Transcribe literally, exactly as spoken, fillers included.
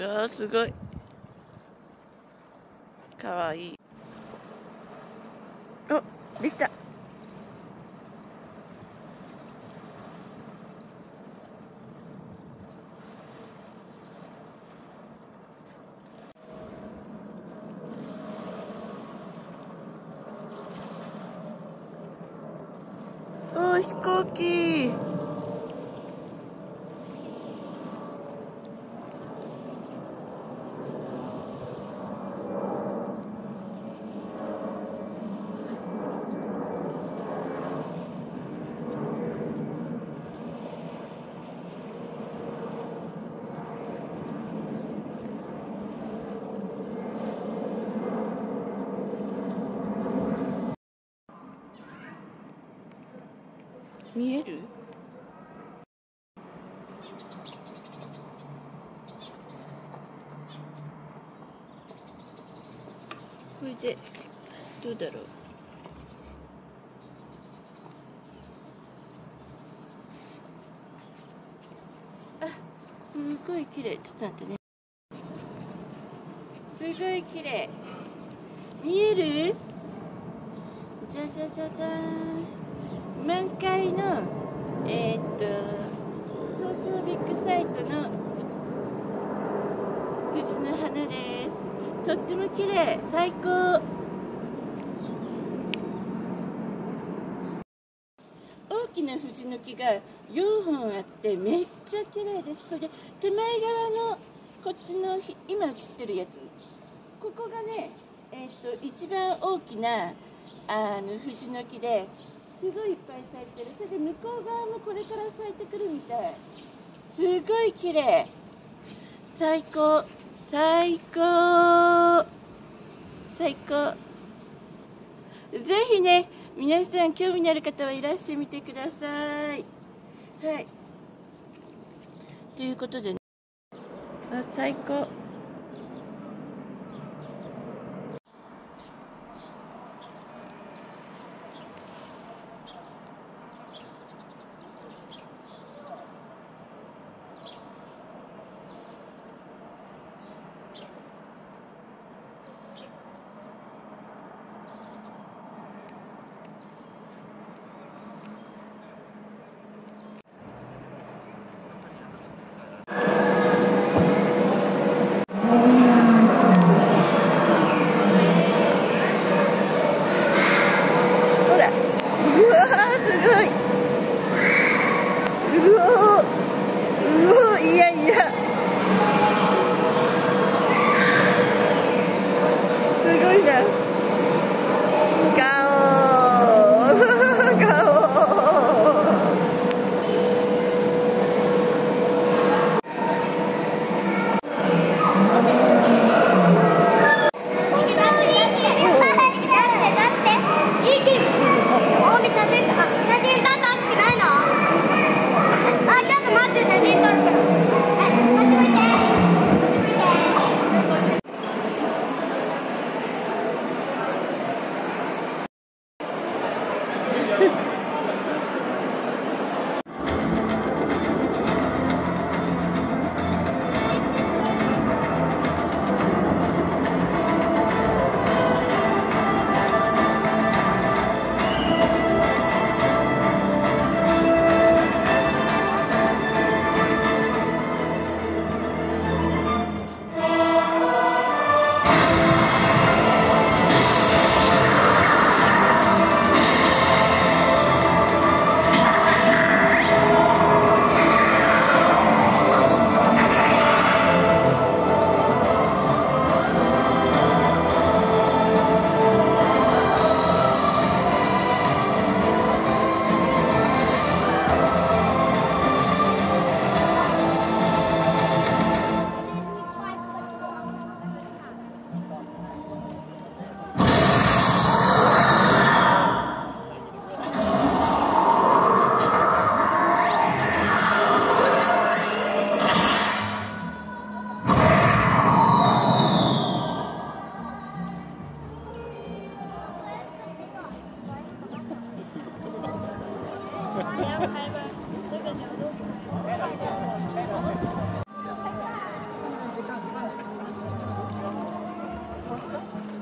うわーすごいかわいい。お、できた。おー、飛行機。見える？これでどうだろう。あ、すごい綺麗。ちょっと待ってね。すごい綺麗。見える？じゃじゃじゃじゃーん。満開のえー、っと東京ビッグサイトの藤の花です。とっても綺麗。最高。大きな藤の木がよんほんあってめっちゃ綺麗です。それで手前側のこっちの今映ってるやつ、ここがね、えー、っと一番大きなあの藤の木ですごいいっぱい咲いてる。それで向こう側もこれから咲いてくるみたい。すごい綺麗。最高最高最高。ぜひね、皆さん興味のある方はいらしてみてください。はい。ということでね、あ、最高。いやいや、すごいな。ガオーガオー。 写真撮って。 本当